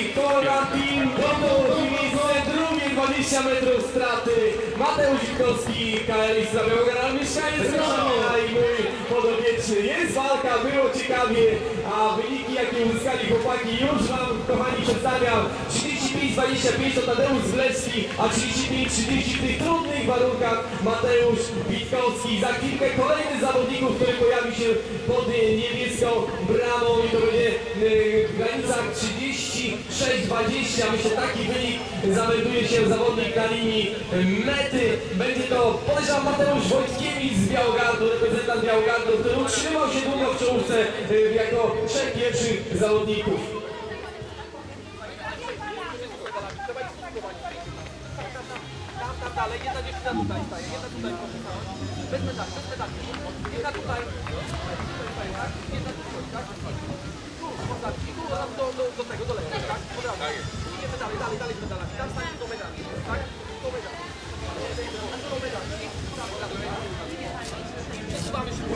Konradin Bondor i miejsce drugie, 20 metrów straty. Mateusz Witkowski, KLX z Białogard, mieszkaniec Wrocławia i mój podopieczny. Jest walka, było ciekawie, a wyniki jakie uzyskali chłopaki już wam, kochani, przedstawiam. 35-25 to Tadeusz Zlewski, a 35-30 w tych trudnych warunkach Mateusz Witkowski. Za chwilkę kolejny zawodników, który pojawi się pod niebieską bramą i to będzie w granicach 36-20. Myślę, taki wynik zamelduje się zawodnik na linii mety. Będzie to, podejrzewam, Mateusz Wojtkiewicz z Białogardu, reprezentant Białogardu, który utrzymał się długo w czołówce jako trzech pierwszych zawodników. Tam dalej, jedna dziewczyna tutaj staje, jedna tutaj proszę stanąć. Bez medali, bez medali. Jedna tutaj, tak? Jedna tutaj, tak? Tu, i tu do tego, do lewej, tak? Od razu. I nie medali, dalej z medalami. Tam stanie do medali, tak? Do medali. Do medali. Przesuwamy się.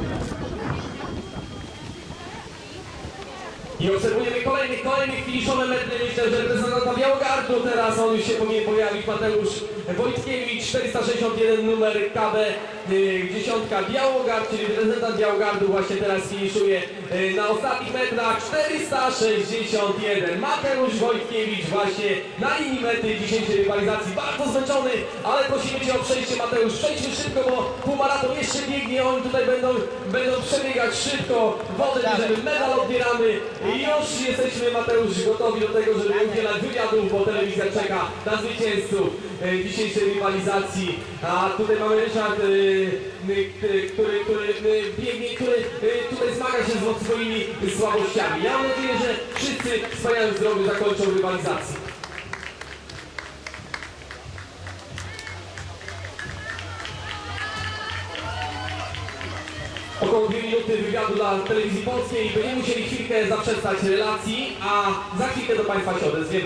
I obserwujemy kolejny finiszowe metry. Myślę, że reprezentanta Białogardu teraz on już się powinien pojawić. Mateusz Wojtkiewicz, 461 numer KB, dziesiątka Białogard, czyli reprezentant Białogardu właśnie teraz finiszuje na ostatnich metrach. 461. Mateusz Wojtkiewicz właśnie na linii mety dzisiejszej rywalizacji. Bardzo zmęczony, ale prosimy Cię o przejście, Mateusz. Przejdźmy szybko, bo półmaraton jeszcze biegnie. Oni tutaj będą przebiegać szybko. Wodę bierzemy, medal odbieramy. I już jesteśmy, Mateusz, gotowi do tego, żeby udzielać wywiadów, bo telewizja czeka na zwycięzców dzisiejszej rywalizacji. A tutaj mamy Ryszard, który biegnie, który tutaj zmaga się z swoimi słabościami. Ja mam nadzieję, że wszyscy w wspaniałym zdrowiu zakończą rywalizację. Około 2 minuty wywiadu dla telewizji polskiej. Będziemy musieli chwilkę zaprzestać relacji, a za chwilkę do Państwa się odezwiemy.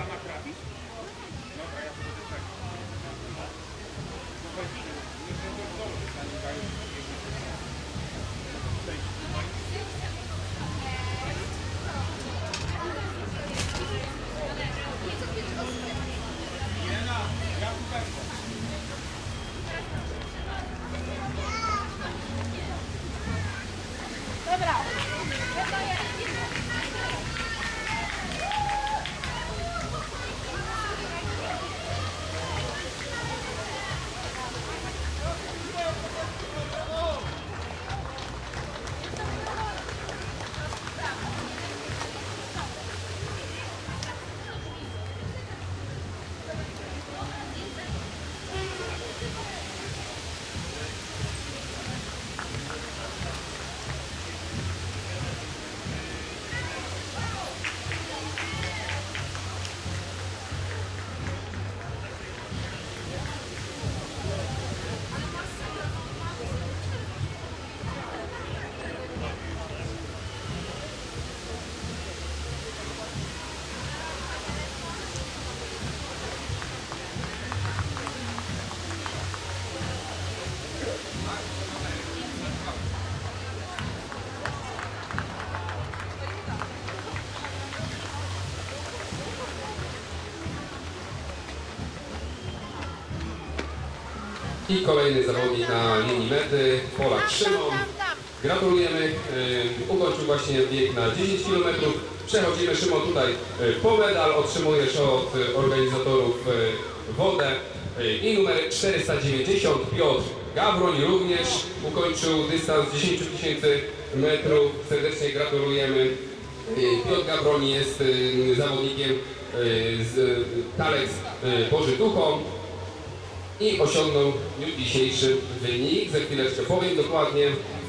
I kolejny zawodnik na linii mety, Polak Szymon. Gratulujemy, ukończył właśnie bieg na 10 km. Przechodzimy, Szymon, tutaj po medal, otrzymujesz od organizatorów wodę. I numer 490, Piotr Gawroń również ukończył dystans 10 000 metrów. Serdecznie gratulujemy. Piotr Gawroń jest zawodnikiem z KLX Bożytuchą i osiągnął już dzisiejszy wynik. Za chwileczkę powiem dokładnie.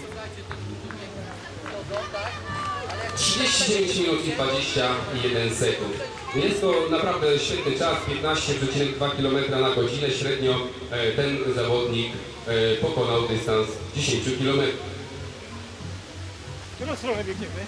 39 minut i 21 sekund. Jest to naprawdę świetny czas, 15,2 km na godzinę. Średnio ten zawodnik pokonał dystans 10 km. W którą stronę biegniemy?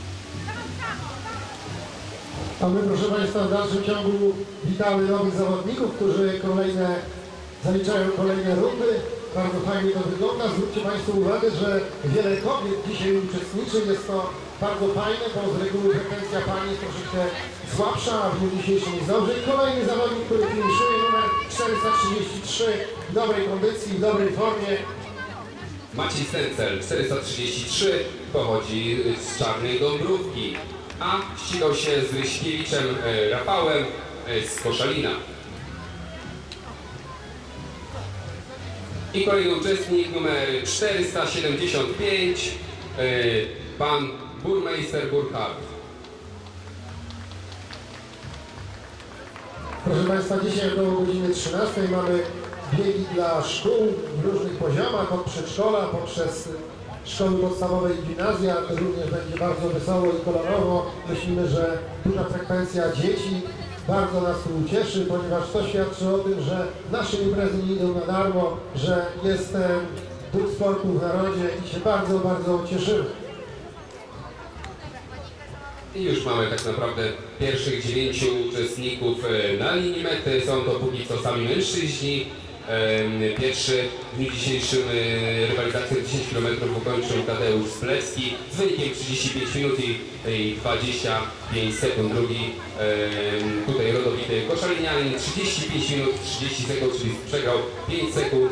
A my, proszę Państwa, w dalszym ciągu witamy nowych zawodników, którzy zaliczają kolejne rundy. Bardzo fajnie to wygląda. Zwróćcie Państwo uwagę, że wiele kobiet dzisiaj uczestniczy. Jest to bardzo fajne, bo z reguły frekwencja pani jest troszeczkę słabsza, a w dniu dzisiejszym jest dobrze. I kolejny zawodnik, który finiszuje, numer 433, w dobrej kondycji, w dobrej formie. Maciej Stencel, 433, pochodzi z Czarnej Dąbrówki, a ścigał się z Ryśkiewiczem Rafałem z Koszalina. I kolejny uczestnik, numer 475, pan burmeister Burkhardt. Proszę Państwa, dzisiaj do godziny 13 mamy biegi dla szkół w różnych poziomach, od przedszkola poprzez szkoły podstawowe i gimnazja. To również będzie bardzo wesoło i kolorowo. Myślimy, że duża frekwencja dzieci bardzo nas tu ucieszy, ponieważ to świadczy o tym, że nasze imprezy nie idą na darmo, że jest duch sportu w narodzie i się bardzo, bardzo cieszymy. I już mamy tak naprawdę pierwszych 9 uczestników na linii mety. Są to póki co sami mężczyźni. Pierwszy w dniu dzisiejszym rywalizację 10 km ukończył Tadeusz Splecki z wynikiem 35 minut i 25 sekund. Drugi tutaj rodowity koszalinianin 35 minut 30 sekund, czyli przegrał 5 sekund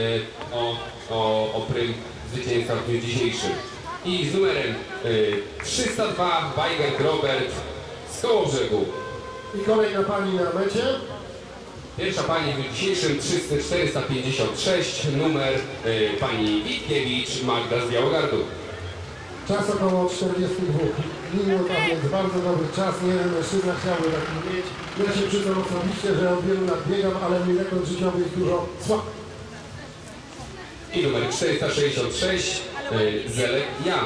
o prym zwycięstwa w dniu dzisiejszym. I z numerem 302 Weigert Robert z Kołobrzegu. I kolejna pani na mecie. Pierwsza pani w dniu dzisiejszym 456, numer pani Witkiewicz Magda z Białogardu. Czas około 42 minut, a więc bardzo dobry czas. Nie wiem, mężczyzna chciałby taki mieć. Ja się przyznam osobiście, że od wielu lat biegam, ale mój rekord życiowy jest dużo słabszy. I numer 466 Zelek Jan.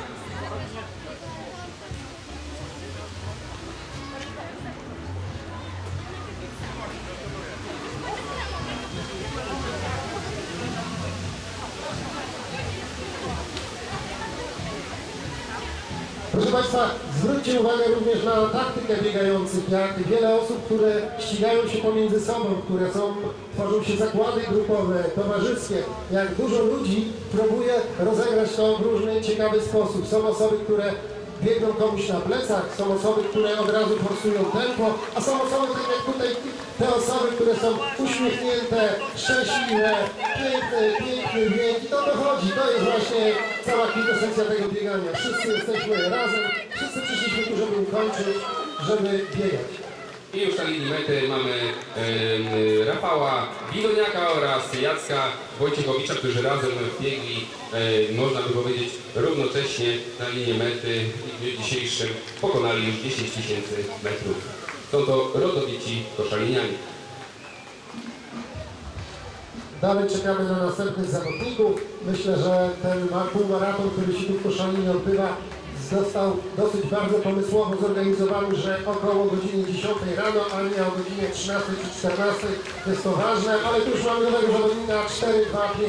Proszę Państwa, zwróćcie uwagę również na taktykę biegających, jak wiele osób, które ścigają się pomiędzy sobą, tworzą się zakłady grupowe, towarzyskie, jak dużo ludzi próbuje rozegrać to w różny, ciekawy sposób. Są osoby, które biegną komuś na plecach, są osoby, które od razu forsują tempo, a są osoby, tak jak tutaj, te osoby, które są uśmiechnięte, szczęśliwe, piękny bieg i to dochodzi. To jest właśnie cała kwintesencja tego biegania. Wszyscy jesteśmy razem, wszyscy przyszliśmy tu, żeby ukończyć, żeby biegać. I już na linii mety mamy Rafała Widoniaka oraz Jacka Wojciechowicza, którzy razem biegli, można by powiedzieć, równocześnie na linię mety i w dniu dzisiejszym pokonali już 10 000 metrów. Są to rodowici koszaliniani. Dalej czekamy na następnych zawodników. Myślę, że ten półmaraton, który się tu w Koszalinie odbywa, został dosyć bardzo pomysłowo zorganizowany, że około godziny 10 rano, a nie o godzinie 13 czy 14. Jest to ważne, ale tu już mamy nowego zawodnika 4, 2, 5.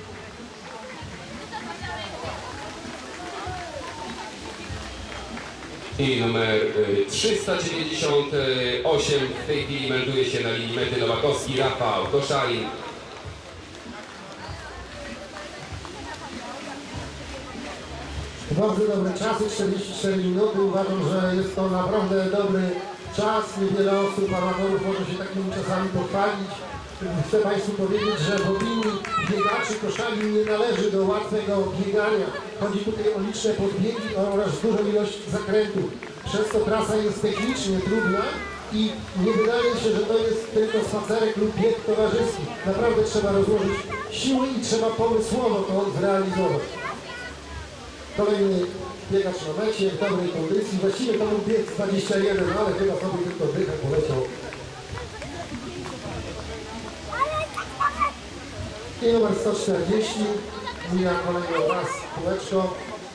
I numer 398 w tej chwili melduje się na linii mety Nowakowski Rafał Koszalin. Bardzo dobre czasy, 44 minuty. Uważam, że jest to naprawdę dobry czas. Niewiele osób, amatorów może się takimi czasami pochwalić. Chcę Państwu powiedzieć, że w opinii biegaczy Koszalin nie należy do łatwego biegania. Chodzi tutaj o liczne podbiegi oraz dużą ilość zakrętów. Przez to trasa jest technicznie trudna i nie wydaje się, że to jest tylko spacerek lub bieg towarzyski. Naprawdę trzeba rozłożyć siły i trzeba pomysłowo to zrealizować. Kolejny biegacz na mecie, w dobrej kondycji. Właściwie to był bieg 21, ale chyba sobie tylko dycha poleciał. I numer 140. Mija kolejny raz kółeczko.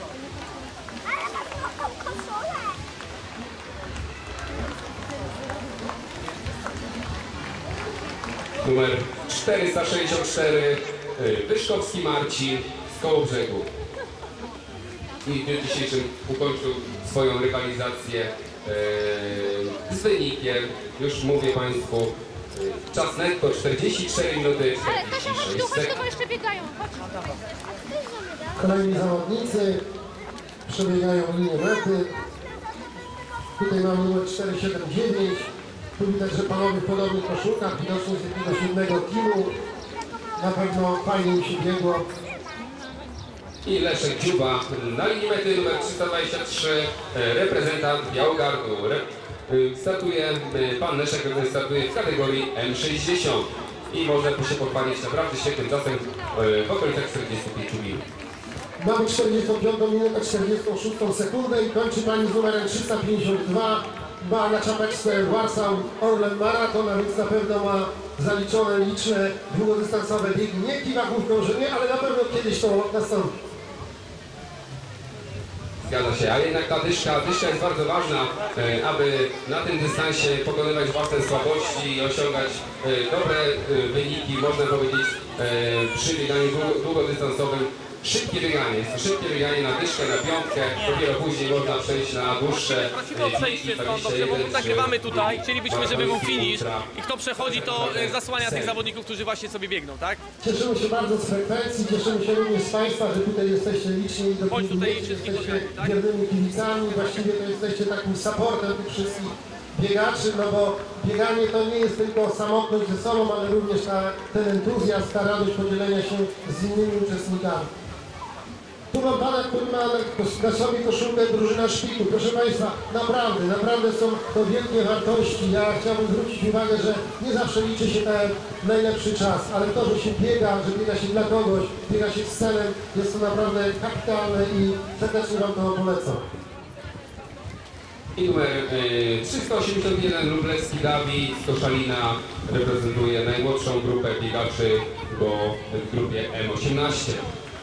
Numer 464 Wyszkowski Marcin z Kołobrzegu. I w dniu dzisiejszym ukończył swoją rywalizację z wynikiem, już mówię Państwu, czas netto 44 minuty 46 sekund. jeszcze biegają. Kolejni zawodnicy. przebiegają linię mety. Tutaj mamy numer 479. Tu widać, że panowie w podobnych koszulkach, widocznie z jakiegoś innego teamu. Na pewno fajnie mi się biegło. I Leszek Dziuba na linii mety numer 323, reprezentant Białogardu. Startuje, pan Leszek startuje w kategorii M60 i można się pochwalić naprawdę świetnym czasem w okolicach 45 minut. Mamy 45 minutę, 46 sekundę i kończy pani z numerem 352. Ma na czapeczce Warsaw Orlen Marathon, a więc na pewno ma zaliczone liczne długodystansowe biegi. Nie kiwakówką, że nie, ale na pewno kiedyś to nastąpi. Zgadza się, a jednak ta dyszka jest bardzo ważna, aby na tym dystansie pokonywać własne słabości i osiągać dobre wyniki, można powiedzieć, przy bieganiu długodystansowym. Szybkie bieganie, jest to szybkie bieganie na dyszkę, na piątkę, dopiero później można przejść na dłuższe Prosimy o przejście stąd, dobrze, bo nagrywamy tutaj, chcielibyśmy, żeby był finish i kto przechodzi, to zasłania tych zawodników, którzy właśnie sobie biegną, tak? Cieszymy się bardzo z frekwencji, cieszymy się również z Państwa, że tutaj jesteście liczni i Chodź tutaj dopilnujecie, wszystkich jesteście odwiedzić, tak? wiernymi kibicami, właściwie to jesteście takim supportem tych wszystkich biegaczy, no bo bieganie to nie jest tylko samotność ze sobą, ale również ten entuzjazm, ta radość podzielenia się z innymi uczestnikami. Tu mam pana, który ma na sobie koszulkę drużyna szpiku. Proszę Państwa, naprawdę są to wielkie wartości. Ja chciałbym zwrócić uwagę, że nie zawsze liczy się ten najlepszy czas, ale to, że się biega, że biega się dla kogoś, biega się z celem, jest to naprawdę kapitalne i serdecznie Wam to polecam. I numer 381 Lublecki Dawid z Koszalina reprezentuje najmłodszą grupę biegaczy w grupie M18.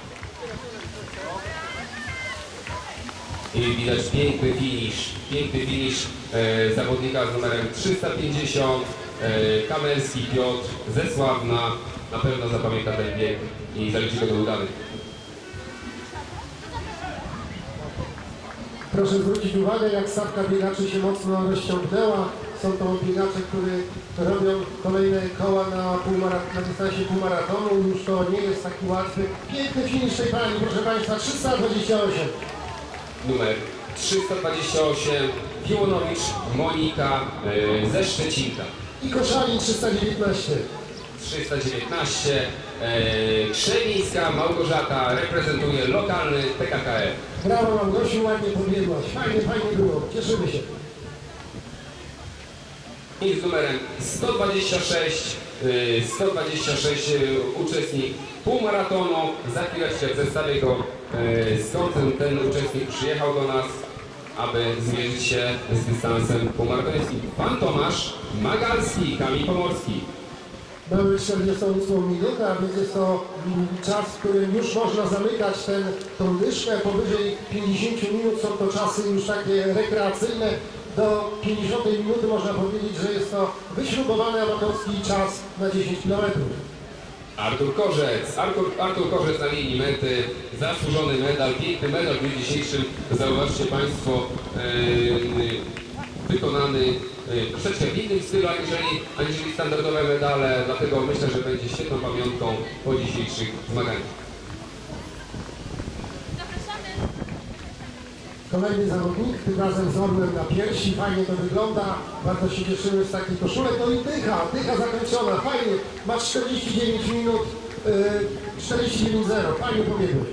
I widać piękny finish zawodnika z numerem 350, Kamelski Piotr ze Sławna, na pewno zapamięta ten bieg i zaliczy go do udanych. Proszę zwrócić uwagę, jak stawka biegaczy się mocno rozciągnęła. Są to biegacze, którzy robią kolejne koła na dystansie półmaratonu. Już to nie jest taki łatwy. Piękny finisz tej pani, proszę Państwa, 328. Numer 328 Piłonowicz Monika ze Szczecinka. I Koszalin 319. 319 Krzewińska Małgorzata reprezentuje lokalny PKKF. Brawo Małgosiu, ładnie pobiegłaś. Fajnie było. Cieszymy się. I z numerem 126 uczestnik półmaratonu. Za chwileczkę przedstawię go, skąd ten uczestnik przyjechał do nas, aby zmierzyć się z dystansem półmaratońskim. Pan Tomasz Magalski, Kamień Pomorski. Mamy 48 minutę, a więc jest to czas, w którym już można zamykać tą dyszkę. Powyżej 50 minut są to czasy już takie rekreacyjne. Do 50 minuty można powiedzieć, że jest to wyśrubowany amatorski czas na 10 km. Artur Korzec na linii mety, zasłużony medal, piękny medal w dniu dzisiejszym. Zauważcie Państwo, wykonany troszeczkę w innym stylu aniżeli standardowe medale, dlatego myślę, że będzie świetną pamiątką po dzisiejszych zmaganiach. Kolejny zawodnik, tym razem z orłem na piersi, fajnie to wygląda, bardzo się cieszymy z takiej koszulek. No i dycha zakończona, fajnie, ma 49 minut, 49,0, fajnie pobiegłeś.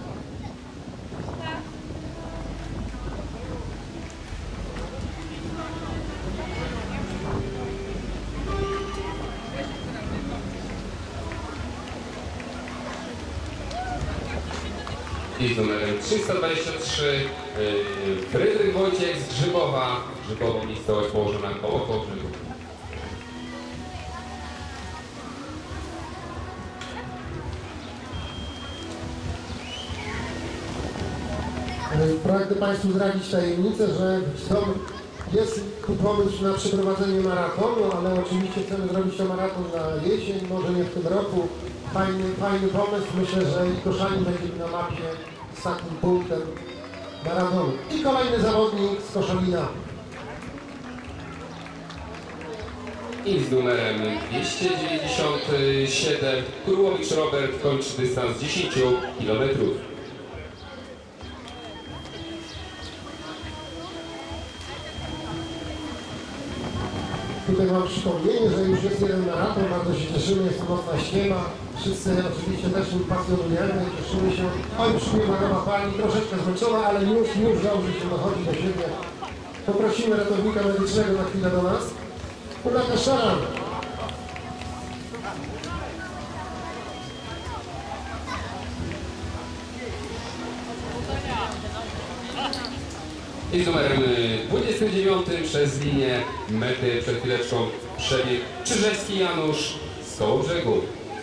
I z numerem 323 Fryderyk Wojciech z Grzybowa. Grzybowo miejscowość położona koło Kołobrzegu. Pragnę Państwu zdradzić tajemnicę, że jest pomysł na przeprowadzenie maratonu, ale oczywiście chcemy zrobić to maraton na jesień, może nie w tym roku. Fajny pomysł, myślę, że i Koszalin będzie na mapie z takim punktem maratonu. I kolejny zawodnik z Koszalina. I z numerem 297 Kurłowicz Robert kończy dystans 10 km. Tutaj mam przypomnienie, że już jest jeden maraton, bardzo się cieszymy, jest mocna ściema. Wszyscy oczywiście też nim pasjonujemy, cieszymy się. Oj, przyjemna nowa pani, troszeczkę zmęczona, ale już dobrze się dochodzi do siebie. Poprosimy ratownika medycznego na chwilę do nas. Ulaka Szaran. I z numerem 29 przez linię mety przed chwileczką przebiegł Czyżewski Janusz z Kołobrzegu.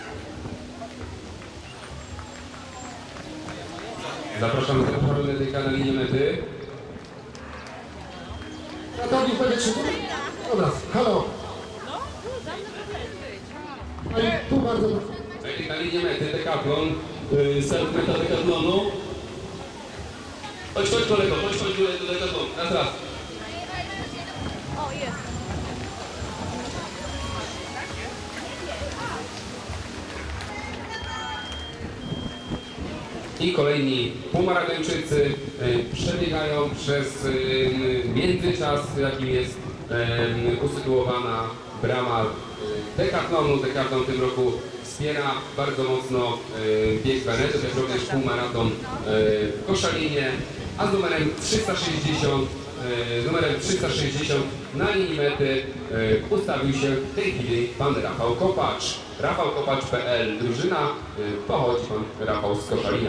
Zapraszamy medyka na linię mety. Ratownik medyczny. Dobra, halo. Pani, tu bardzo proszę. Medyk na linię mety, dekatlon, self-meta dekatlonu. Chodź kolego, chodź do dekatlonu, raz. O, jest. I kolejni półmaratończycy przebiegają przez międzyczas, jakim jest usytuowana brama dekatlonu. Dekatlon w tym roku wspiera bardzo mocno bieg Benetów, jak również półmaraton w Koszalinie, a z numerem 360 na linii mety ustawił się w tej chwili pan Rafał Kopacz. RafałKopacz.pl drużyna, pochodzi pan Rafał z Koszalina.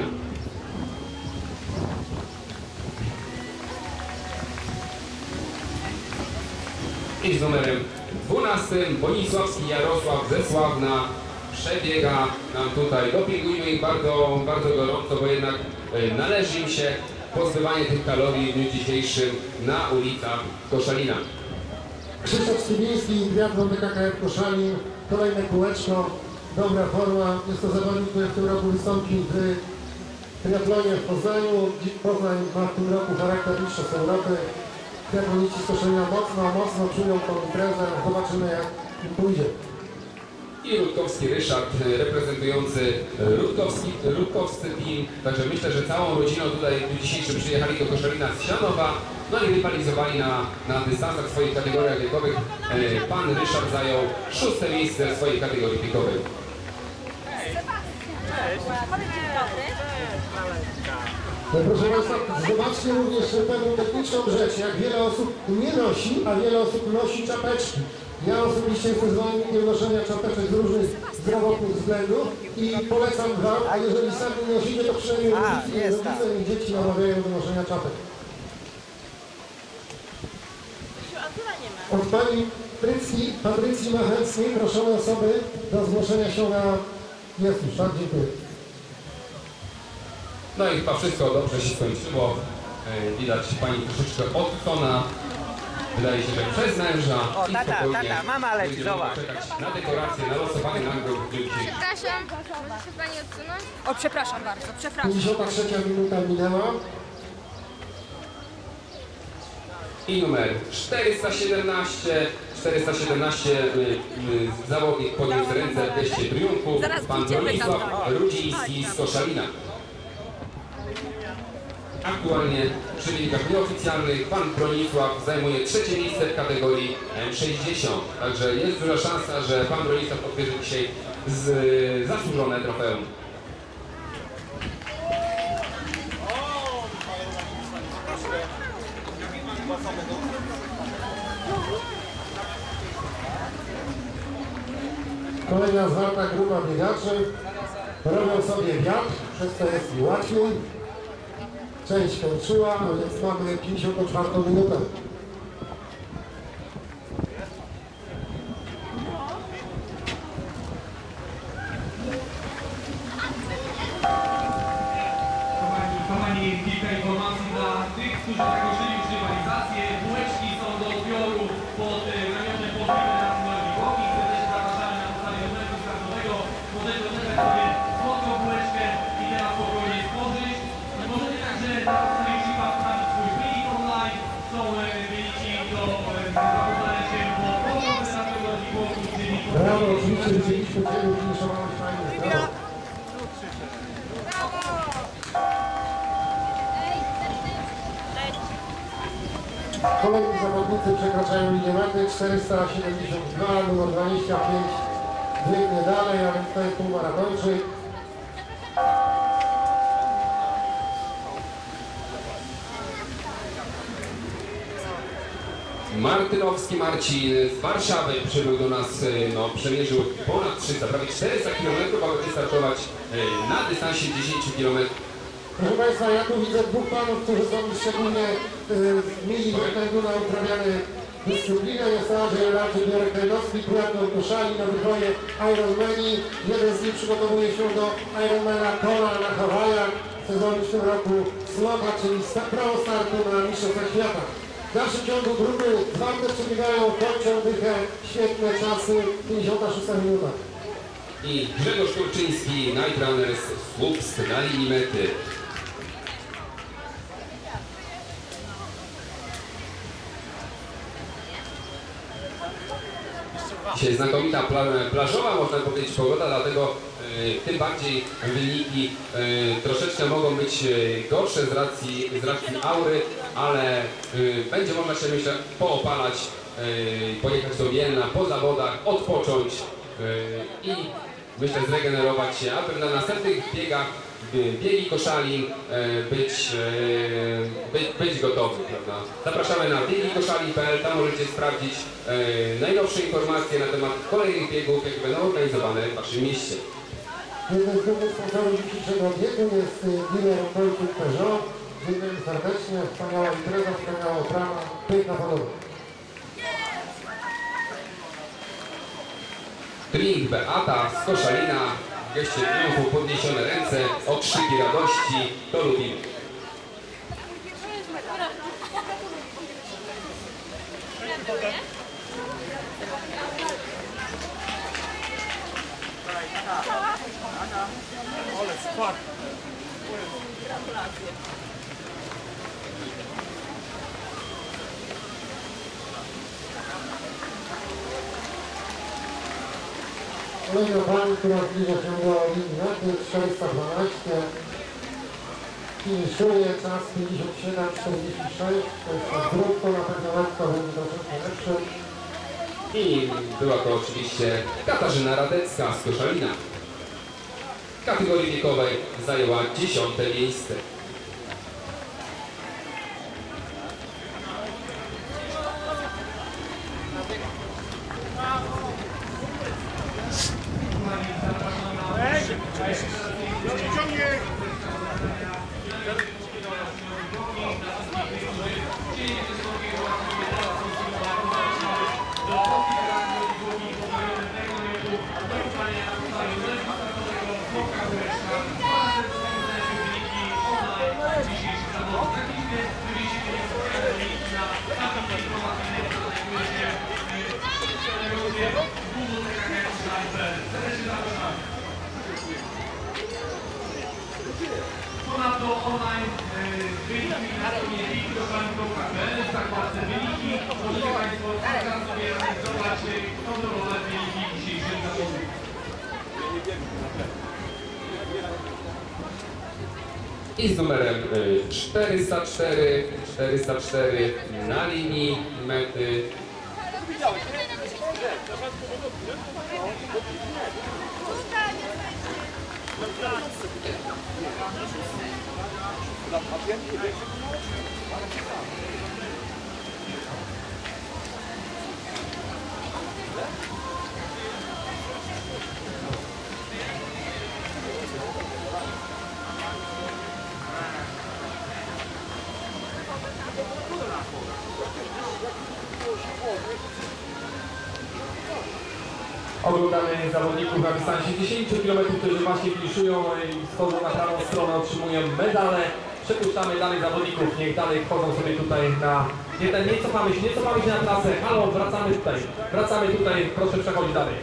I z numerem 12 Bonisławski Jarosław ze Sławna przebiega nam tutaj. Dopingujmy ich bardzo, bardzo gorąco, bo jednak należy im się pozbywanie tych kalorii w dniu dzisiejszym na ulicach Koszalina. Krzysztof Stybiński, triatlon DKKF Koszalin, kolejne kółeczko, dobra forma. Jest to zawodnik, który w tym roku wystąpi w triatlonie w Poznaniu. Poznań ma w tym roku charakter mistrzostw Europy. Triatloniści z Koszalina mocno czują tą imprezę. Zobaczymy, jak im pójdzie. I Rutkowski Ryszard, reprezentujący Rutkowscy team. Także myślę, że całą rodziną tutaj w dniu dzisiejszym przyjechali do Koszalina z Sianowa, no i rywalizowali na dystansach w swoich kategoriach wiekowych. Pan Ryszard zajął 6. miejsce w swojej kategorii wiekowej. Proszę Państwa, zobaczcie również pewną techniczną rzecz, jak wiele osób nie nosi, a wiele osób nosi czapeczki. Ja osobiście jestem zwolennikiem noszenia czapeczek z różnych zdrowotnych względów i polecam Wam, a jeżeli sami nie nosicie, to przynajmniej rodzice i dzieci namawiają do noszenia czapek. Od Pani Patrycji Machęckiej proszone osoby do zgłoszenia się na... Jest już, tak? Dziękuję. No i chyba wszystko dobrze się skończyło. Widać pani troszeczkę odtona. Wydaje się, że przez męża i spokojnie mama leci, będziemy zobacz. czekać na dekoracje, na losowanie nagród w dniu dzisiejszym. Przepraszam, może się pani odsunąć? O, przepraszam bardzo, przepraszam. 53 minuta minęła. I numer 417 zawodnik podniósł ręce w geście triumfu. Zaraz Pan pójdziemy Bronisław tam. Rudziński z Koszalina. Aktualnie przy wynikach nieoficjalnych pan Bronisław zajmuje 3. miejsce w kategorii M60. Także jest duża szansa, że pan Bronisław odbierze dzisiaj zasłużone trofeum. Kolejna zwarta grupa biegaczy. Robią sobie wiatr, przez to jest im łatwiej. Część kończyła, a więc mamy 54 minutę. Kochani, kilka informacji dla tych, którzy zakończyli już rywalizację. Bułeczki są do odbioru pod ramionem Polskiego Nacionalnej Boki. Serdecznie zapraszamy na podstawie numeru startowego. Możecie odebrać sobie słodką bułeczkę i teraz spokojnie spożyć. Możecie także na podstawie chipa wstawić swój wynik online. Są wyniki do zapoznania się po Polskim Nacionalnej Boki, czyli Brawo, oczywiście widzieliśmy Ciebie, finiszowałeś fajnie. Brawo. Kolejni zawodnicy przekraczają linię mety. 472, numer 25 biegnie dalej, a więc to jest półmaratończyk. Martynowski Marcin z Warszawy przybył do nas, przemierzył ponad 300, prawie 400 km, aby wystartować na dystansie 10 km. Proszę Państwa, ja tu widzę dwóch panów, którzy są szczególnie mili ze względu na uprawiane dyscyplinę. Jest to Andrzej Larczyk, Jurek Krajnowski, Kurator Koszali na wyboje Ironmani. Jeden z nich przygotowuje się do Ironmana Kona na Hawajach. Chce zrobić w tym roku slota, czyli prawo startu na Mistrzostwach Świata. W dalszym ciągu grupy zwarte przebiegają, kończą dychę, świetne czasy, 56 minuta. I Grzegorz Turczyński, Night Runners Słupsk na linii mety. Dzisiaj znakomita plażowa, można powiedzieć, pogoda, dlatego tym bardziej wyniki troszeczkę mogą być gorsze z racji aury, ale będzie można się, myślę, poopalać, pojechać do Mielna po zawodach, odpocząć i myślę zregenerować się, aby na następnych biegach biegi Koszalin być gotowy, prawda? Zapraszamy na biegikoszalin.pl, tam możecie sprawdzić najnowsze informacje na temat kolejnych biegów, jakie będą organizowane w Waszym mieście. Jednym z głównych sponsorów dzisiejszego biegu jest dealer Wojciech Peugeot. Dziękuję serdecznie, wspaniała impreza, wspaniała oprawa, piękna podoba. Drink Beata z Koszalina, w geście triumfu podniesione ręce, okrzyki radości, to lubimy. Kolejna pani, która zbliża się do linii mety, 412. Finiszuje czas 57,46. To jest to brutto, na pewno lekko będzie troszeczkę lepszy. I była to oczywiście Katarzyna Radecka z Koszalina. W kategorii wiekowej zajęła 10. miejsce. Ponadto online wyniki na stronie wiki.pl, w zakładce wyniki możecie Państwo teraz sobie realizować kontrolowane wyniki dzisiejszych zawodów. I z numerem 404 na linii mety. Oglądamy zawodników na dystansie 10 km, którzy właśnie finiszują i schodzą na prawą stronę, otrzymują medale. Przepuszczamy dalej zawodników, niech dalej wchodzą sobie tutaj na... Nie cofamy się na trasę. Halo, wracamy tutaj, proszę przechodzić dalej.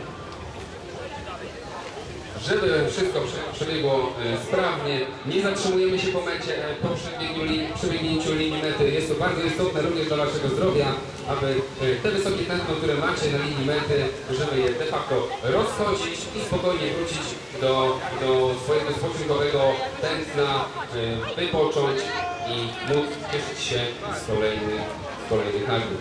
Żeby wszystko przebiegło sprawnie, nie zatrzymujemy się po mecie, po przebiegnięciu linii mety. Jest to bardzo istotne również dla Waszego zdrowia, aby te wysokie tętno, które macie na linii mety, żeby je de facto rozchodzić i spokojnie wrócić do swojego spoczynkowego tętna, wypocząć i móc cieszyć się z kolejnych nagród.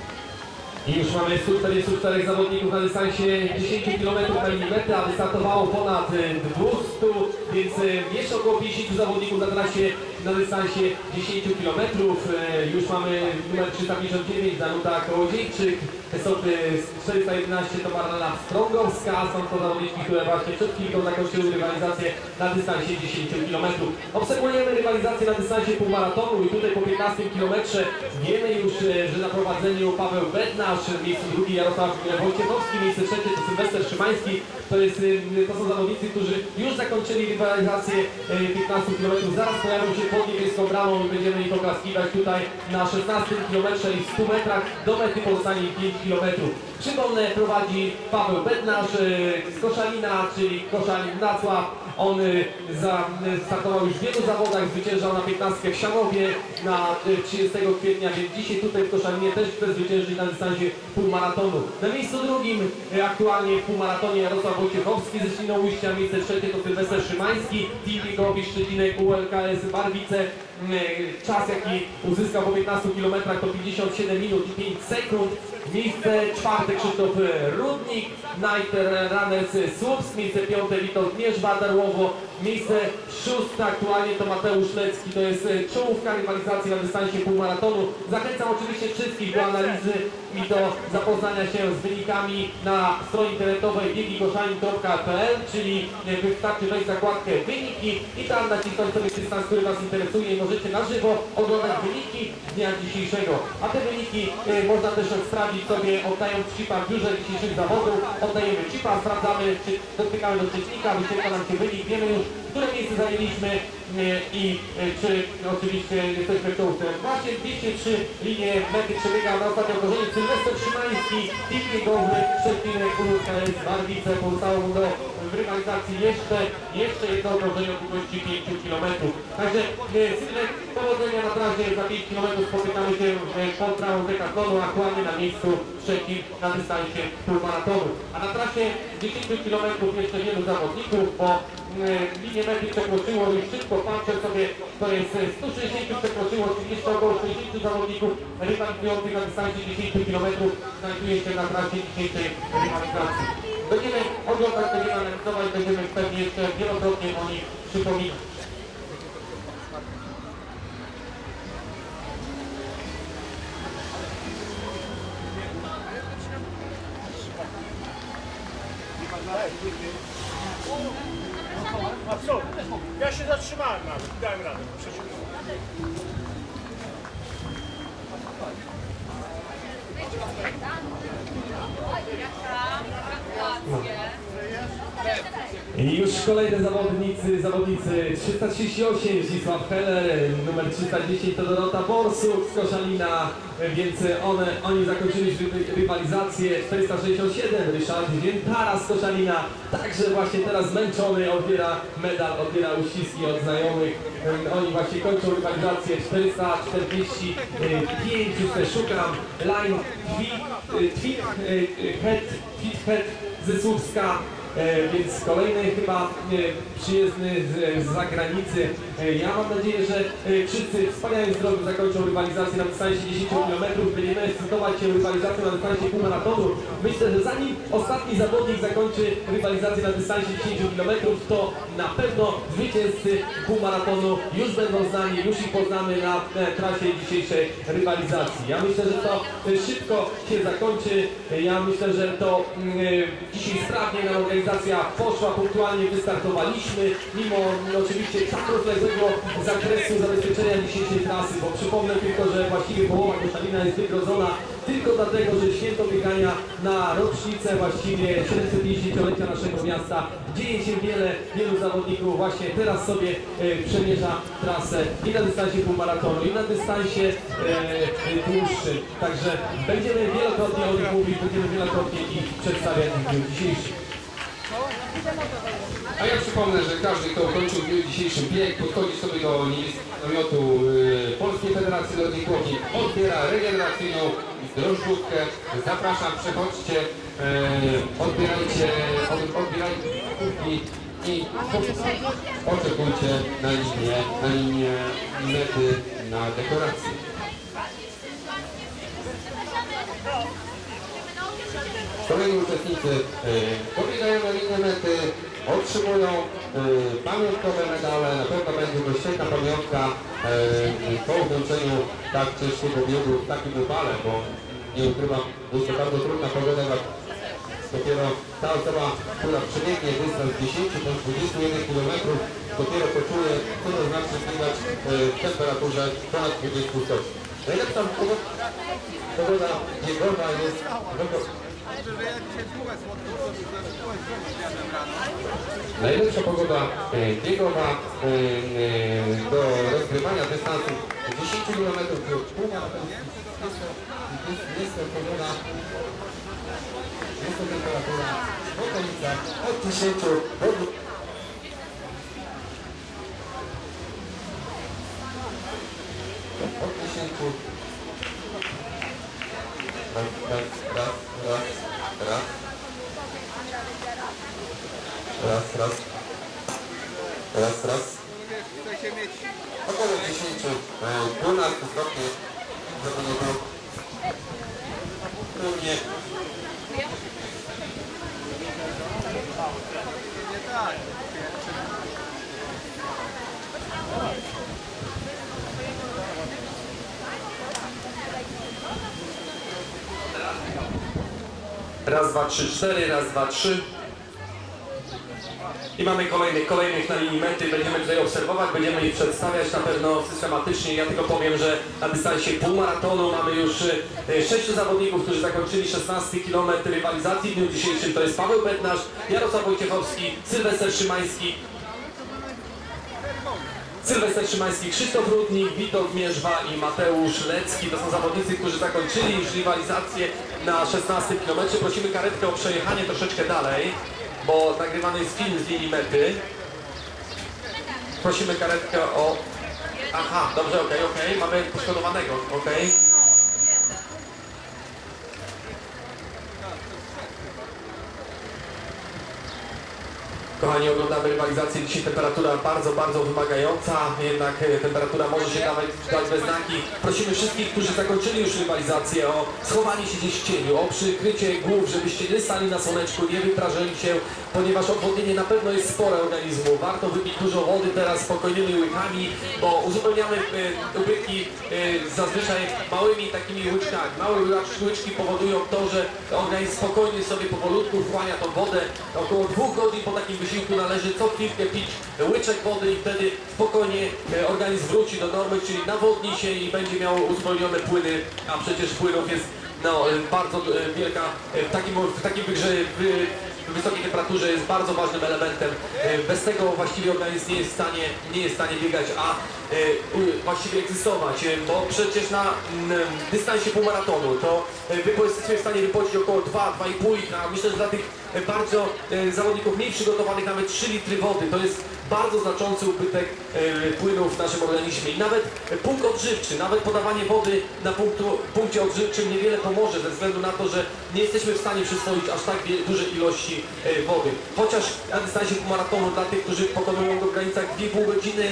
I już mamy 144 zawodników na dystansie 10 km na linii mety, a wystartowało ponad 200, więc jeszcze około 50 zawodników na trasie na dystansie 10 km. Już mamy numer 359 Danuta Kołodziejczyk, SOP 411 to Marlena Strągowska, są to zawodniczki, które właśnie przed chwilką zakończyły rywalizację na dystansie 10 km. Obserwujemy rywalizację na dystansie półmaratonu i tutaj po 15 km wiemy już, że na prowadzeniu Paweł Bednarz, miejsce drugi Jarosław Wojciechowski, miejsce trzecie to Sylwester Szymański. To są zawodnicy, którzy już zakończyli rywalizację 15 km. Zaraz pojawią się pod niebieską bramą i będziemy ich oklaskiwać tutaj na 16 km i 100 metrach do mety pozostanie 5 km. Przypomnę, prowadzi Paweł Bednarz z Koszalina, czyli Koszalin Wrocław. On startował już w wielu zawodach, zwyciężał na 15 w Sianowie na 30 kwietnia, więc dzisiaj tutaj w Koszalinie też chce zwyciężyć na dystansie półmaratonu. Na miejscu drugim aktualnie w półmaratonie Jarosław Wojciechowski ze Świnoujścia, miejsce trzecie to Sylwester Szymański, Team Biegowi Szczecinek ULKS Barwice. Czas jaki uzyskał po 15 km to 57 minut i 5 sekund. Miejsce czwarte Krzysztof Rudnik, Night Runners Słupsk, miejsce piąte Witold Mierzwa Darłowo, miejsce szóste aktualnie to Mateusz Lecki, to jest czołówka rywalizacji na dystansie półmaratonu. Zachęcam oczywiście wszystkich do analizy i do zapoznania się z wynikami na stronie internetowej biegikoszalin.pl, czyli wystarczy wejść w zakładkę wyniki i tam nacisnąć sobie dystans, który Was interesuje i możecie na żywo oglądać wyniki dnia dzisiejszego. A te wyniki można też sprawdzić sobie, oddając chipa w biurze dzisiejszych zawodów. Oddajemy chipa, sprawdzamy, czy dotykamy do przeciwnika, wyświetla nam się wynik, wiemy już, które miejsce zajęliśmy i czy oczywiście jesteśmy w czołówce. Właśnie 203 linie mety przebiega na ostatnie okrążenie Sylwester Szymański, Team Biegowy, Szczecinek, ULKS Barwice. Pozostało mu do rywalizacji jeszcze jedno okrążenie o długości 5 km. Także Sylwek, powodzenia na trasie, za 5 km spotykamy się pod bramą Decathlonu, aktualnie na miejscu trzecim na dystansie półmaratonu. A na trasie 10 km jeszcze wielu zawodników, bo linię mety przekroczyło już szybko, patrzę sobie, to jest 160 przekroczyło, czyli jeszcze około 60 zawodników rywalizujących na dystansie 10 km znajduje się na trasie dzisiejszej rywalizacji. Będziemy oglądać, będziemy analizować, będziemy pewnie jeszcze wielokrotnie o nich przypominać. A co? Ja się zatrzymałem nawet, dałem radę. I już kolejne zawodnicy 338 Zdzisław Heller, numer 310 to Dorota Borsuk z Koszalina, więc oni zakończyli rywalizację. 467 Ryszard Dziętara z Koszalina, także właśnie teraz zmęczony, odbiera medal, odbiera uściski od znajomych. Oni właśnie kończą rywalizację. 445, już szukam, Line Tweethead ze Słupska. Więc kolejny chyba przyjezdny z zagranicy. Ja mam nadzieję, że wszyscy w wspaniałym zdrowiu zakończą rywalizację na dystansie 10 km. Będziemy startować się rywalizacją na dystansie półmaratonu. Myślę, że zanim ostatni zawodnik zakończy rywalizację na dystansie 10 km, to na pewno zwycięzcy półmaratonu już będą znani, już ich poznamy na trasie dzisiejszej rywalizacji. Ja myślę, że to szybko się zakończy. Ja myślę, że to dzisiaj sprawnie nam organizacja poszła, punktualnie wystartowaliśmy, mimo oczywiście tak rozległego zakresu zabezpieczenia dzisiejszej trasy, bo przypomnę tylko, że właściwie połowa Koszalina jest wygrodzona tylko dlatego, że święto biegania na rocznicę właściwie 750-lecia naszego miasta. Dzieje się wielu zawodników właśnie teraz sobie przemierza trasę i na dystansie półmaratonu, i na dystansie dłuższym. Także będziemy wielokrotnie o nich mówić, będziemy wielokrotnie ich przedstawiać w dniu dzisiejszym. A ja przypomnę, że każdy, kto ukończył w dniu dzisiejszym bieg, podchodzi sobie do niebieskiego namiotu Polskiej Federacji Lotnikowni, odbiera regeneracyjną drożdżówkę. Zapraszam, przechodźcie, odbierajcie kubki i oczekujcie na linię mety na dekorację. Kolejni uczestnicy dobiegają na linię mety, otrzymują pamiątkowe medale. Na pewno będzie to świetna pamiątka po ukończeniu tak ciężkiego biegu w takim upale, bo nie ukrywam, jest to bardzo trudna pogoda. Dopiero ta osoba, która przebiegnie dystans 10 bądź 21 km, dopiero poczuje, co to znaczy biegać w temperaturze ponad 20 stopni. Najlepsza pogoda biegowa jest najlepsza pogoda biegowa do rozgrywania dystansu 10 km jest to pogoda, jest to temperatura w okolicach od 10 do 20. Od 10. Raz. Około 10-12 stopni, żeby nie było trudnie. Raz, dwa, trzy, cztery, raz, dwa, trzy. I mamy kolejnych na linii mety. Będziemy tutaj obserwować, będziemy ich przedstawiać na pewno systematycznie. Ja tylko powiem, że na dystansie półmaratonu mamy już 6 zawodników, którzy zakończyli 16 km rywalizacji w dniu dzisiejszym. To jest Paweł Bednarz, Jarosław Wojciechowski, Sylwester Szymański, Krzysztof Rudnik, Witold Mierzwa i Mateusz Lecki. To są zawodnicy, którzy zakończyli już rywalizację na 16 km. Prosimy karetkę o przejechanie troszeczkę dalej, bo nagrywany jest film z linii mety. Prosimy karetkę o... Aha, dobrze, okej, mamy poszkodowanego, okej. Kochani, oglądamy rywalizację. Dzisiaj temperatura bardzo wymagająca, jednak temperatura może się nawet dać we znaki. Prosimy wszystkich, którzy zakończyli już rywalizację, o schowanie się gdzieś w cieniu, o przykrycie głów, żebyście nie stali na słoneczku, nie wyprażeli się, ponieważ odwodnienie na pewno jest spore organizmu. Warto wypić dużo wody teraz spokojnymi łykami, bo uzupełniamy łyki zazwyczaj małymi takimi łyczkami. Małe łyczki powodują to, że organizm spokojnie sobie powolutku wchłania tą wodę. Około 2 godzin po takim wysiłku należy co chwilkę pić łyczek wody i wtedy spokojnie organizm wróci do normy, czyli nawodni się i będzie miał uzupełnione płyny, a przecież płynów jest bardzo wielka, w takim w wysokiej temperaturze jest bardzo ważnym elementem. Bez tego właściwie organizm nie jest w stanie biegać, a właściwie egzystować, bo przecież na dystansie półmaratonu to wy jesteście w stanie wypocić około 2,5 litra. Myślę, że dla tych bardzo zawodników mniej przygotowanych nawet 3 litry wody to jest bardzo znaczący ubytek płynów w naszym organizmie i nawet punkt odżywczy, nawet podawanie wody na punkcie odżywczym niewiele pomoże ze względu na to, że nie jesteśmy w stanie przyswoić aż tak duże ilości wody. Chociaż na dystansie półmaratonu dla tych, którzy pokonują go w granicach 2,5 godziny,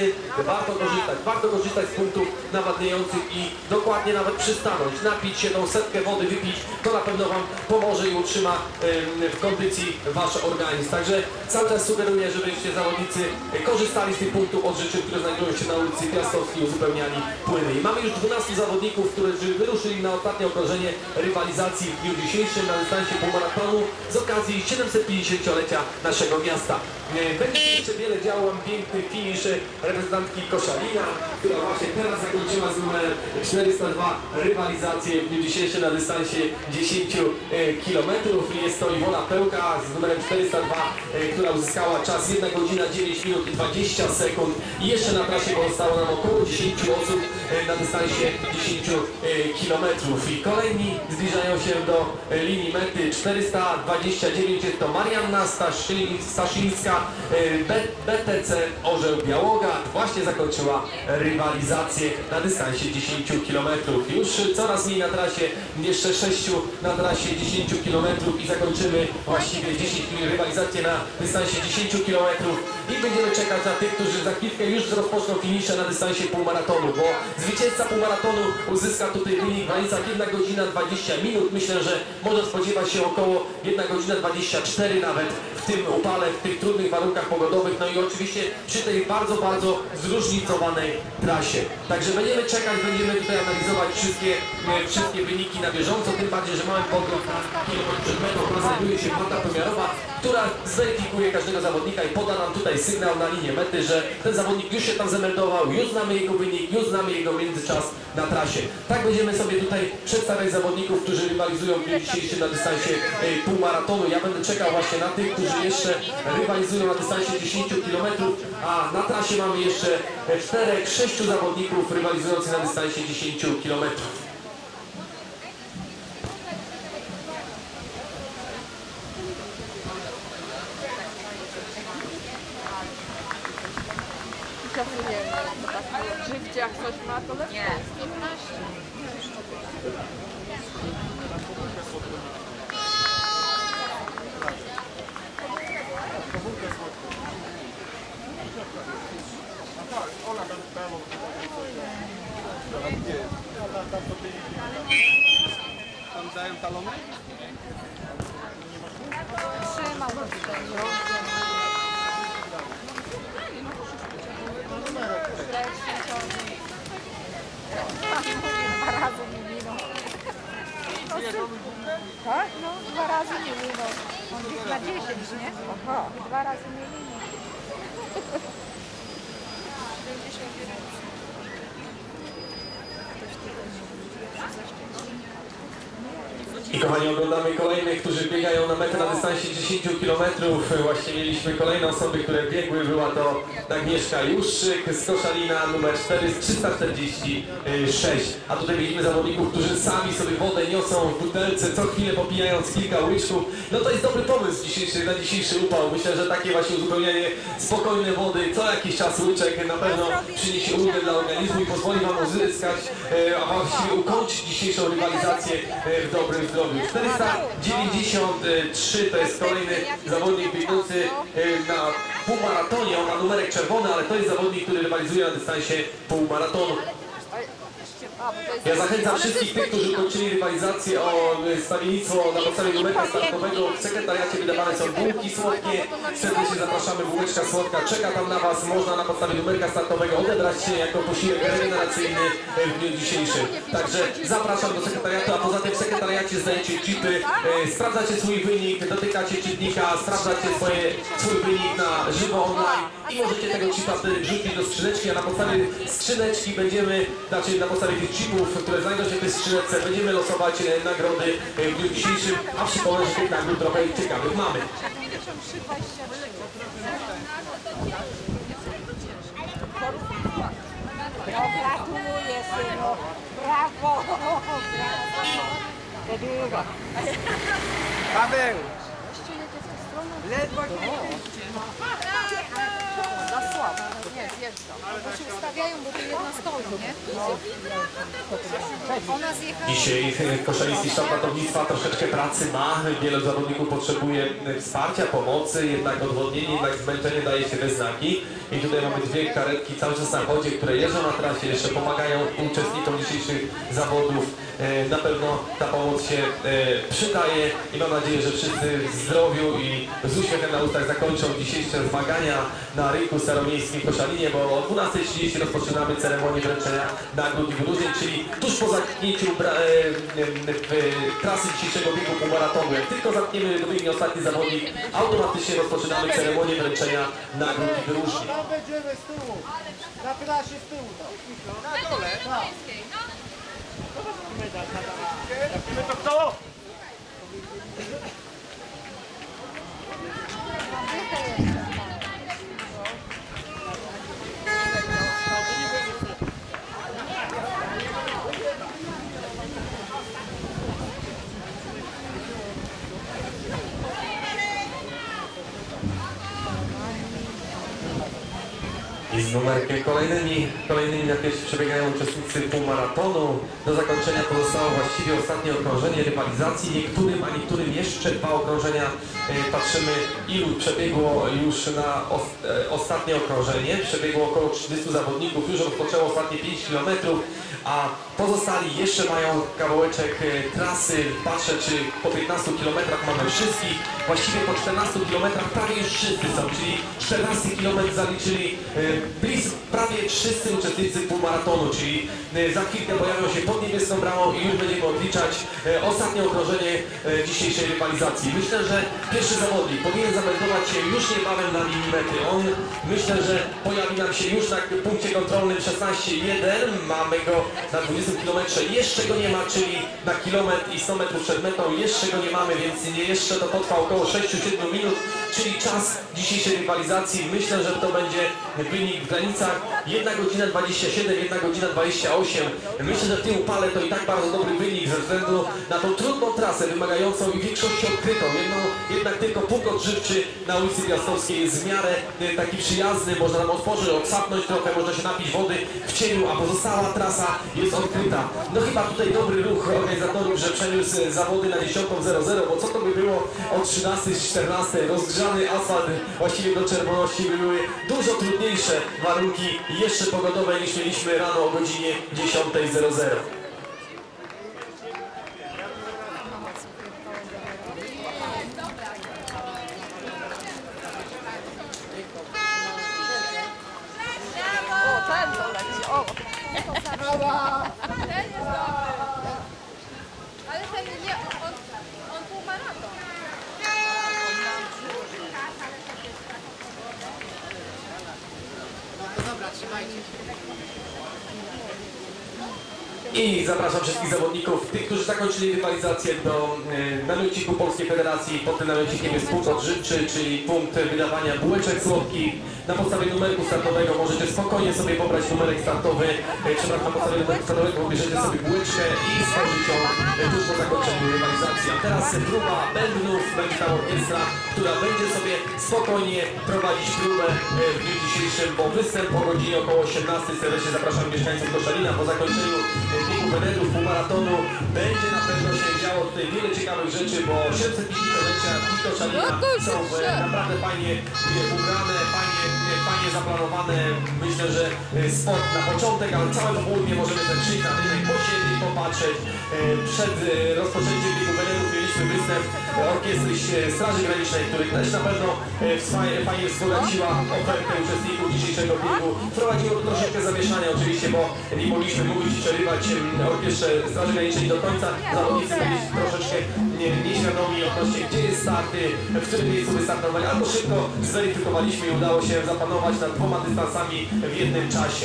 warto korzystać z punktów nawadniających i dokładnie nawet przystanąć, napić się tą setkę wody, wypić, to na pewno Wam pomoże i utrzyma w kondycji Wasz organizm. Także cały czas sugeruję, żebyście zawodnicy korzystali z tych punktów odżywczych, które znajdują się na ulicy Piastowskiej, uzupełniali płyny. I mamy już 12 zawodników, którzy wyruszyli na ostatnie okrążenie rywalizacji w dniu dzisiejszym na dystansie półmaratonu z okazji 750-lecia naszego miasta. Będzie jeszcze wiele działo, mam piękny finisz reprezentantki Koszalina, która właśnie teraz zakończyła z numerem 402 rywalizację w dniu dzisiejszym na dystansie 10 km. Jest to Iwona Pełka z numerem 402, która uzyskała czas 1 godzina 9 minut i 20 sekund. I jeszcze na trasie pozostało nam około 10 osób na dystansie 10 km. I kolejni zbliżają się do linii mety. 429 jest to Marianna Staszyńska, BTC Orzeł Białogard. Właśnie zakończyła rywalizację na dystansie 10 km. Już coraz mniej na trasie, jeszcze 6 na trasie 10 km i zakończymy właśnie właściwie 10 rywalizację na dystansie 10 km i będziemy czekać na tych, którzy za chwilkę już rozpoczną finisze na dystansie półmaratonu, bo zwycięzca półmaratonu uzyska tutaj wynik w granicach 1 godzina 20 minut. Myślę, że może spodziewać się około 1 godzina 24 nawet w tym upale, w tych trudnych warunkach pogodowych, no i oczywiście przy tej bardzo, bardzo zróżnicowanej trasie. Także będziemy czekać, będziemy tutaj analizować wszystkie wyniki na bieżąco, tym bardziej, że mamy podgląd na kilometr przed metą, znajduje się banda pomiarowa, która zweryfikuje każdego zawodnika i poda nam tutaj sygnał na linię mety, że ten zawodnik już się tam zameldował, już znamy jego wynik, już znamy jego międzyczas na trasie. Tak będziemy sobie tutaj przedstawiać zawodników, którzy rywalizują w dniu dzisiejszym na dystansie półmaratonu. Ja będę czekał właśnie na tych, którzy jeszcze rywalizują na dystansie 10 km, a na trasie mamy jeszcze 4-6 zawodników rywalizujących na dystansie 10 km. Żywcie jak coś ma, to lepiej. Nie. 15. Tam dają talony? Trzymał go tutaj. Dwa razy nie minął. Tak? No, 2 razy nie minął. On jest na 10, nie? Aha. 2 razy nie minął. I kochani, oglądamy kolejnych, którzy biegają na metę na dystansie 10 km. Właśnie mieliśmy kolejne osoby, które biegły. Była to Agnieszka Juszczyk z Koszalina, numer 346. A tutaj widzimy zawodników, którzy sami sobie wodę niosą w butelce, co chwilę popijając kilka łyczków. No to jest dobry pomysł na dzisiejszy upał. Myślę, że takie właśnie uzupełnianie spokojnej wody, co jakiś czas łyczek na pewno przyniesie ulgę dla organizmu i pozwoli Wam uzyskać, a właściwie ukończyć dzisiejszą rywalizację w dobrym zdrowiu. 493 to jest kolejny zawodnik biegnący na półmaratonie. On ma numerek czerwony, ale to jest zawodnik, który rywalizuje na dystansie półmaratonu. Ja zachęcam wszystkich tych, którzy ukończyli rywalizację o stawiennictwo na podstawie numerka startowego. W sekretariacie wydawane są bułki słodkie. Serdecznie zapraszamy, bułeczka słodka czeka tam na Was. Można na podstawie numerka startowego odebrać się jako posiłek regeneracyjny w dniu dzisiejszym. Także zapraszam do sekretariatu, a poza tym w sekretariacie zdajecie chipy, sprawdzacie swój wynik, dotykacie czytnika, sprawdzacie swój wynik na żywo online i możecie tego chipa wtedy wrzucić do skrzyneczki, a na podstawie skrzyneczki na podstawie tych chipów, które znajdą się w tej skrzyneczce, będziemy losować nagrody w dniu dzisiejszym, a przypomnę, że tych nagród trochę ciekawych mamy. Gratuluję, synu. Brawo. Paweł! Ledwo Za słabo. Nie, zjeżdża. Bo się ustawiają, bo tu jedna stoi, nie? Ona zjechała. Dzisiaj koszaliński sztab ratownictwa troszeczkę pracy ma. Wielu zawodników potrzebuje wsparcia, pomocy, jednak odwodnienie, jednak zmęczenie daje się we znaki. I tutaj mamy 2 karetki cały czas na wodzie, które jeżdżą na trasie, jeszcze pomagają uczestnikom dzisiejszych zawodów. Na pewno ta pomoc się przydaje i mam nadzieję, że wszyscy w zdrowiu i z uśmiechem na ustach zakończą dzisiejsze zmagania na rynku staromiejskim w Koszalinie, bo o 12:30 rozpoczynamy ceremonię wręczenia nagród i wyróżnień, czyli tuż po zamknięciu trasy dzisiejszego biegu półmaratonu. Jak tylko zamkniemy wybiegnie ostatni zawodnik, automatycznie rozpoczynamy ceremonię wręczenia nagród i wyróżnień. Tam będziemy z tyłu. Na trasie z tyłu. Na dole. Tak. Trafimy to kto? z numerkiem kolejnymi na piersi przebiegają uczestnicy półmaratonu. Do zakończenia pozostało właściwie ostatnie okrążenie rywalizacji. Niektórym jeszcze 2 okrążenia. Patrzymy, ilu przebiegło już na ostatnie okrążenie. Przebiegło około 30 zawodników, już rozpoczęło ostatnie 5 km, a pozostali jeszcze mają kawałeczek trasy. Patrzę, czy po 15 km mamy wszystkich. Właściwie po 14 km prawie już wszyscy są, czyli 14 km zaliczyli prawie wszyscy uczestnicy półmaratonu, czyli za chwilkę pojawią się pod niebieską bramą i już będziemy odliczać ostatnie okrążenie dzisiejszej rywalizacji. Myślę, że pierwszy zawodnik powinien zameldować się już niebawem na linii mety. On, myślę, że pojawi nam się już na punkcie kontrolnym 16,1. Mamy go na 20 km, jeszcze go nie ma, czyli na kilometr i 100 metrów przed metą jeszcze go nie mamy, więc jeszcze to potrwa około 6-7 minut, czyli czas dzisiejszej rywalizacji. Myślę, że to będzie wynik w granicach 1 godzina 27, 1 godzina 28. Myślę, że w tym upale to i tak bardzo dobry wynik ze względu na tą trudną trasę wymagającą i w większości odkrytą. Jednak tylko punkt odżywczy na ulicy Piastowskiej jest w miarę taki przyjazny, można tam otworzyć, odsapnąć trochę, można się napić wody w cieniu, a pozostała trasa jest odkryta. No chyba tutaj dobry ruch organizatorów, że przeniósł zawody na 10:00, bo co to by było o 13:14, rozgrzany asfalt właściwie do czerwoności, były dużo trudniejsze warunki jeszcze pogodowe niż mieliśmy rano o godzinie 10:00. Ten to leci, o! Ten jest dobry. Ale ten nie, on półmaraton. I zapraszam wszystkich zawodników, tych, którzy zakończyli rywalizację do namiotniku Polskiej Federacji. Pod tym namiotnikiem jest punkt odżywczy, czyli punkt wydawania bułeczek słodkich. Na podstawie numerku startowego możecie spokojnie sobie pobrać numerek startowy. Przepraszam, na podstawie numerku startowego pobierzecie sobie bułeczkę i stworzyć ją tuż po zakończeniu rywalizacji. A teraz próba bębnów, będzie ta orkiestra, która będzie sobie spokojnie prowadzić próbę w dniu dzisiejszym, bo występ o godzinie około 18:00. Serdecznie zapraszam mieszkańców Koszalina. Po zakończeniu biegu wenetów półmaratonu będzie na pewno się działo tutaj wiele ciekawych rzeczy, bo 750-lecia Koszalina są naprawdę fajnie ubrane, fajnie zaplanowane. Myślę, że sport na początek, ale całe popołudnie możemy też przyjść na rynek, posiedzieć, popatrzeć. Przed rozpoczęciem biegu wenetów mieliśmy występ orkiestry Straży Granicznej, który też na pewno fajnie wzbogaciła ofertę uczestników dzisiejszego biegu. Wprowadziło to troszeczkę zamieszania oczywiście, bo nie mogliśmy mówić i przerywać orkiestrze Straży Granicznej do końca. Zawodnicy byli troszeczkę nieświadomi odnośnie, gdzie jest start, w którym miejscu wystartować, albo szybko zweryfikowaliśmy i udało się zapanować nad 2 dystansami w jednym czasie.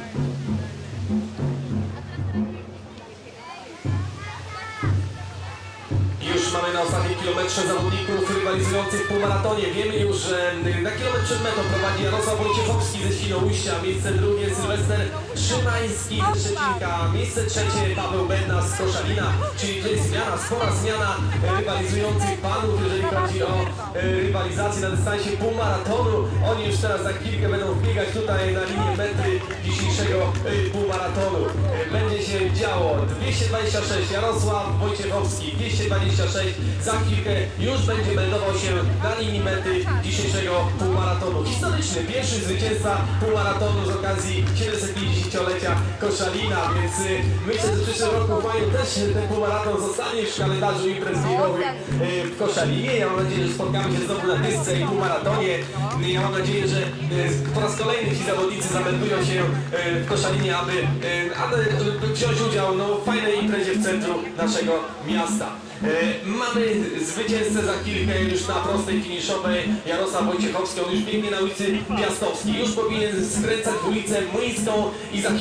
Już mamy na ostatnim kilometrze zawodników rywalizujących w półmaratonie. Wiemy już, że na kilometr przed metą prowadzi Jarosław Wojciechowski ze Świnoujścia, miejsce drugie Sylwester Szymański ze Szczecinka, miejsce trzecie Paweł Bedna z Koszalina, czyli to jest zmiana, spora zmiana rywalizujących panów, jeżeli chodzi o rywalizację na dystansie półmaratonu. Oni już teraz za chwilkę będą wbiegać tutaj na linię mety dzisiejszego półmaratonu. Będzie się działo 226 Jarosław Wojciechowski, 226 za chwilkę już będzie meldował się na linii mety dzisiejszego półmaratonu. Historyczny pierwszy zwycięzca półmaratonu z okazji 750-lecia Koszalina, więc myślę, że w przyszłym roku w maju też ten półmaraton zostanie w kalendarzu imprez biegowych w Koszalinie. Ja mam nadzieję, że spotkamy się znowu na dysce i półmaratonie. Ja mam nadzieję, że po raz kolejny ci zawodnicy zameldują się w Koszalinie, aby wziąć udział w fajnej imprezie w centrum naszego miasta. Mamy zwycięzcę za chwilkę już na prostej finiszowej, Jarosław Wojciechowski. On już biegnie na ulicy Piastowskiej, już powinien skręcać w ulicę Młyńską i za chwilkę po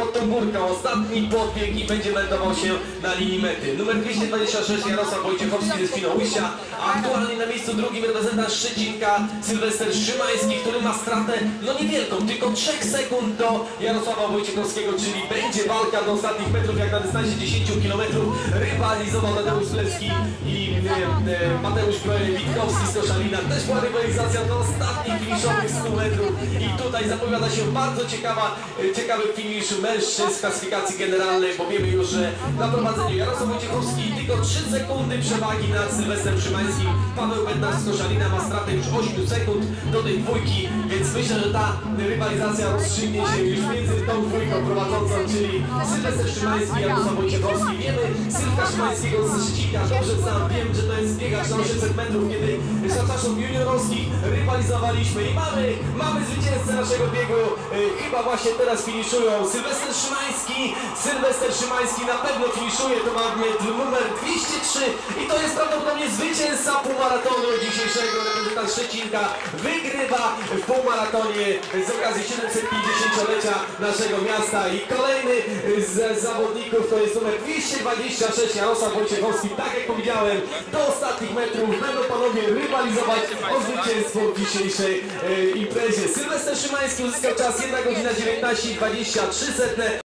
Togórka. Ostatni podbieg i będzie meldował się na linii mety. Numer 226 Jarosław Wojciechowski ze Świnoujścia. Aktualnie na miejscu drugim reprezentant Szczecinka Sylwester Szymański, który ma stratę no niewielką, tylko 3 sekund do Jarosława Wojciechowskiego, czyli będzie walka do ostatnich metrów, jak na dystansie 10 km. Rywalizował Tadeusz Lewski i Mateusz Witkowski z Koszalina. Też była rywalizacja do ostatnich finiszowych 100 metrów i tutaj zapowiada się bardzo ciekawy finisz mężczyzn w klasyfikacji generalnej, bo wiemy już, że na prowadzeniu Jarosław Wojciechowski tylko 3 sekundy przewagi nad Sylwestrem Szymańskim. Paweł Bednarz z Koszalina ma stratę już 8 sekund do tej dwójki, więc myślę, że ta rywalizacja rozstrzygnie się już między tą dwójką prowadzącą, czyli Sylwester Szymański i Jarosław Wojciechowski. Wiemy Sylwka Szymańskiego z Szczecika, dobrze znam, wiem, że to jest biegacz na 800 metrów, kiedy z czasów juniorowskich rywalizowaliśmy i mamy zwycięzcę naszego biegu, chyba właśnie teraz finiszują. Sylwester Szymański na pewno finiszuje, to ma numer 203 i to jest prawdopodobnie zwycięzca półmaratonu dzisiejszego. Reprezentant Szczecinka wygrywa w półmaratonie z okazji 750-lecia naszego miasta i kolejny z zawodników to jest numer 226 Jarosław Wojciechowski. Tak jak powiedziałem, do ostatnich metrów będą panowie rywalizować o zwycięstwo w dzisiejszej imprezie. Sylwester Szymański uzyskał czas 1 godzina 19:23.